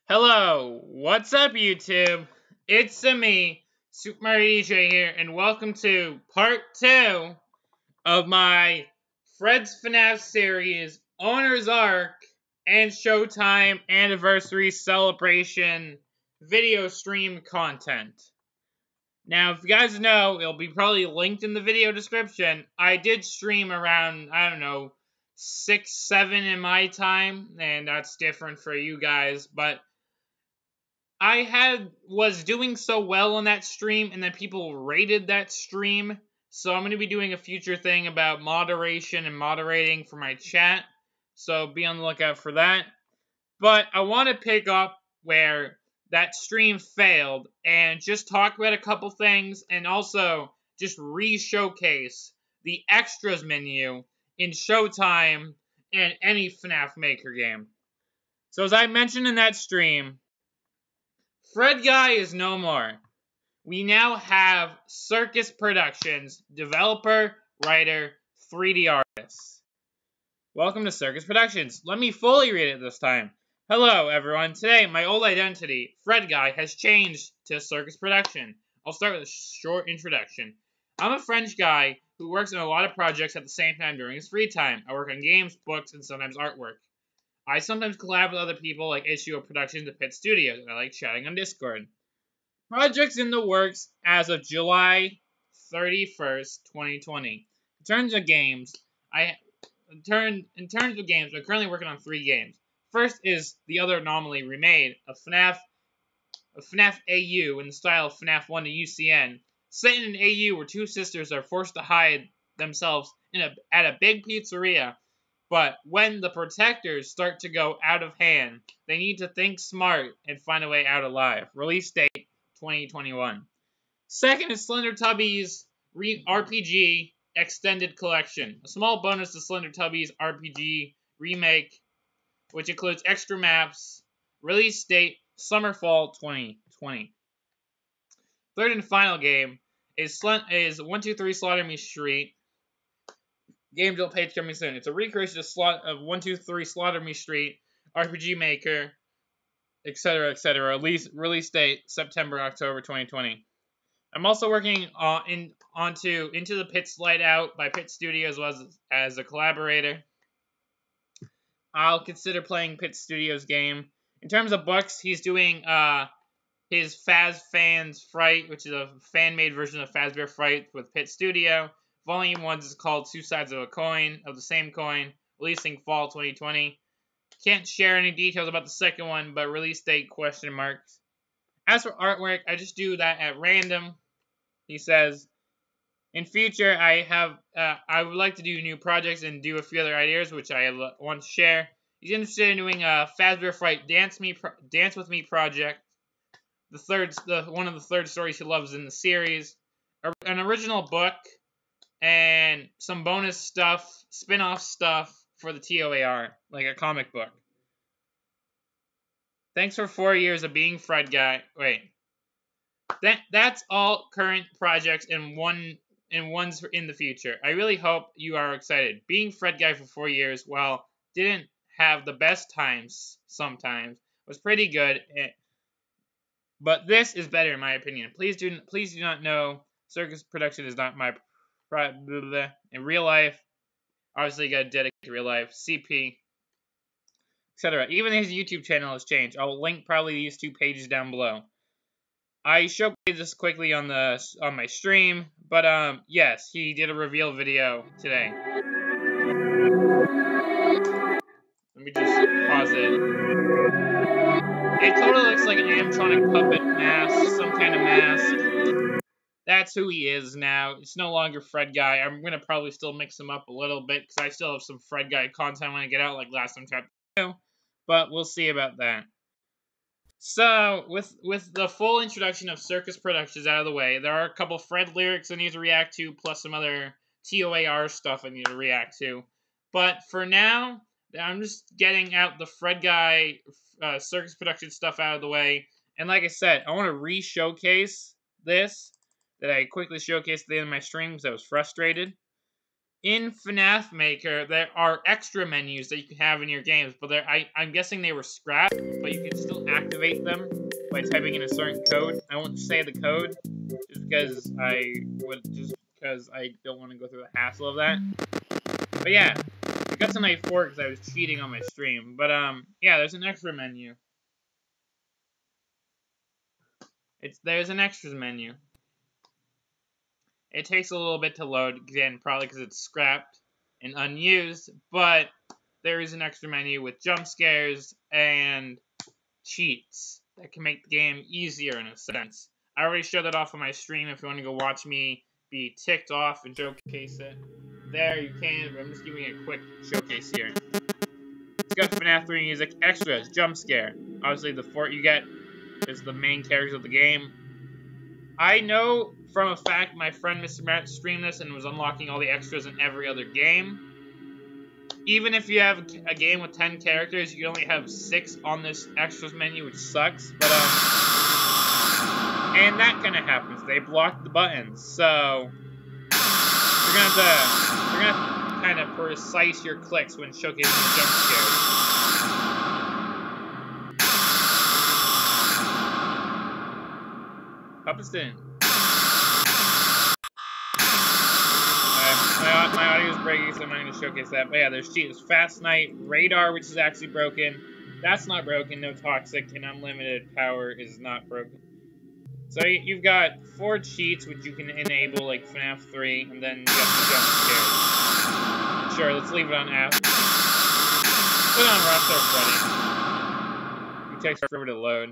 Hello, what's up YouTube? It's me, Super Mario DJ here, and welcome to part 2 of my Fred's FNAF series, Owner's Arc, and Showtime Anniversary Celebration video stream content. Now, if you guys know, it'll be probably linked in the video description. I did stream around, 6, 7 in my time, and that's different for you guys, but was doing so well on that stream, and then people rated that stream. So I'm going to be doing a future thing about moderation and moderating for my chat. So be on the lookout for that. But I want to pick up where that stream failed and just talk about a couple things, and also just re-showcase the extras menu in Showtime and any FNAF Maker game. So as I mentioned in that stream, Fred Guy is no more. We now have Circus Productions, developer, writer, 3D artist. Welcome to Circus Productions. Let me fully read it this time. Hello, everyone. Today, my old identity, Fred Guy, has changed to Circus Production. I'll start with a short introduction. I'm a French guy who works on a lot of projects at the same time during his free time. I work on games, books, and sometimes artwork. I sometimes collab with other people like Issue of Productions at Pit Studios, and I like chatting on Discord. Projects in the works as of July 31st, 2020. In terms of games, I'm currently working on 3 games. First is the other anomaly remade, a FNAF AU in the style of FNAF 1 to UCN, set in an AU where 2 sisters are forced to hide themselves at a big pizzeria. But when the protectors start to go out of hand, they need to think smart and find a way out alive. Release date, 2021. Second is Slender Tubby's RPG Extended Collection. A small bonus to Slender Tubby's RPG remake, which includes extra maps. Release date, summer-fall 2020. Third and final game is 123 Slaughter Me Street. Game deal page coming soon. It's a recreation of 123 Slaughter Me Street, RPG Maker, etc., etc. Release date September, October 2020. I'm also working onto Into the Pits Light Out by Pit Studios as a collaborator. I'll consider playing Pit Studios game. In terms of books, he's doing his Faz Fans Fright, which is a fan-made version of Fazbear Fright with Pit Studio. Volume 1 is called Two Sides of the Same Coin, releasing fall 2020. Can't share any details about the second one, but release date question marks. As for artwork, I just do that at random. He says, in future, I would like to do new projects and do a few other ideas, which I want to share. He's interested in doing a Fazbear Fright Dance with Me project. One of the third stories he loves in the series. An original book. And some bonus stuff, spin-off stuff for the TOAR, like a comic book. Thanks for 4 years of being Fred Guy. Wait. That's all current projects and ones in the future. I really hope you are excited. Being Fred Guy for 4 years, while didn't have the best times sometimes, was pretty good. But this is better in my opinion. Please do not know Circus Production is not my in real life. Obviously, you gotta dedicate to real life. CP, etc. Even his YouTube channel has changed. I'll link probably these 2 pages down below. I showcased this quickly on my stream, but yes, he did a reveal video today. Let me just pause it. It totally looks like an animatronic puppet mask, some kind of mask. That's who he is now. It's no longer Fred Guy. I'm going to probably still mix him up a little bit, because I still have some Fred Guy content when I get out, like last time chapter 2. But we'll see about that. So, with the full introduction of Circus Productions out of the way, there are a couple Fred lyrics I need to react to, plus some other TOAR stuff I need to react to. But for now, I'm just getting out the Fred Guy Circus Production stuff out of the way. And like I said, I want to re-showcase this that I quickly showcased at the end of my stream because I was frustrated. in FNAF Maker, there are extra menus that you can have in your games, but I'm guessing they were scrapped, but you can still activate them by typing in a certain code. I won't say the code, just because I don't want to go through the hassle of that. But yeah, I got tonight 4 because I was cheating on my stream. But yeah, there's an extra menu. There's an extras menu. It takes a little bit to load, again, probably because it's scrapped and unused, but there is an extra menu with jump scares and cheats that can make the game easier in a sense. I already showed that off on my stream. If you want to go watch me be ticked off and showcase it, there you can, but I'm just giving you a quick showcase here. It's got FNAF 3 music, extras, jump scare. Obviously, the fort you get is the main characters of the game. I know from a fact my friend Mr. Matt streamed this and was unlocking all the extras in every other game. Even if you have a game with 10 characters, you only have 6 on this extras menu, which sucks. But and that kind of happens. They block the buttons, so you're gonna have to kind of precise your clicks when showcasing the jump scares. Puppets didn't. My audio is breaking, so I'm not going to showcase that. But yeah, there's cheats. Fast Night, Radar, which is actually broken. That's not broken. No Toxic, and Unlimited Power is not broken. So you've got 4 cheats, which you can enable, like FNAF 3, and then you got the jump scares. Sure, let's leave it on F. Put it on Rockstar Freddy. It takes forever to load.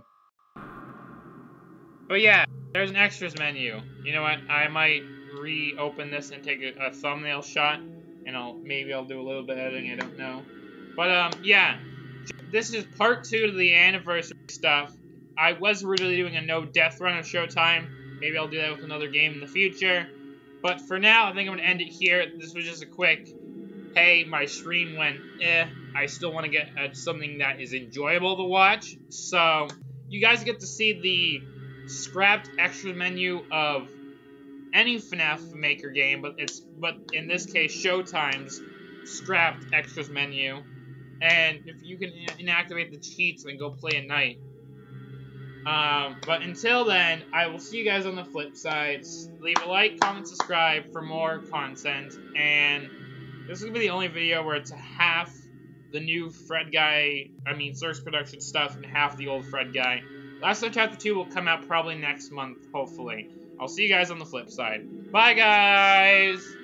But yeah, there's an extras menu. You know what? I might reopen this and take a thumbnail shot, and maybe I'll do a little bit of editing. I don't know. But yeah, this is part 2 to the anniversary stuff. I was originally doing a no death run of Showtime. Maybe I'll do that with another game in the future. But for now, I think I'm gonna end it here. This was just a quick, hey, my stream went I still want to get something that is enjoyable to watch. So you guys get to see the scrapped extra menu of any FNAF Maker game, but in this case Showtime's scrapped extras menu, and if you can inactivate the cheats and go play at night. But until then, I will see you guys on the flip side. Leave a like, comment, subscribe for more content, and this is gonna be the only video where it's half the new Fred guy, Circus production stuff, and half the old Fred guy. Last Night Chapter 2 will come out probably next month, hopefully. I'll see you guys on the flip side. Bye, guys!